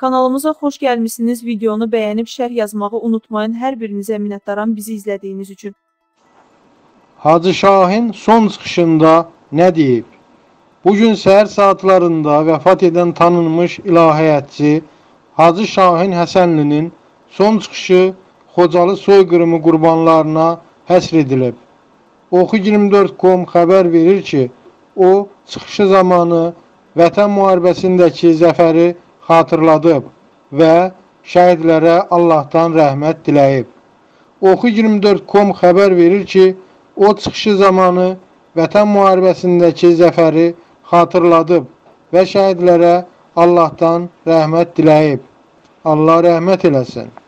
Kanalımıza xoş gəlmişsiniz. Videonu bəyənib şərh yazmağı unutmayın. Hər birinizə minnətdaram bizi izlədiyiniz üçün. Hacı Şahin son çıxışında nə deyib? Bugün səhər saatlarında vəfat edən tanınmış ilahiyyatçı Hacı Şahin Həsənlinin son çıxışı Xocalı soyqırımı qurbanlarına həsr edilib. Oxu24.com xəbər verir ki, o çıxışı zamanı Vətən müharibəsindəki zəfəri xatırladıb və şəhidlərə Allahdan rəhmət diləyib. Oxu24.com xəbər verir ki, o çıxışı zamanı Vətən müharibəsindəki zəfəri xatırladıb və şəhidlərə Allahdan rəhmət diləyib. Allah rəhmət eləsin.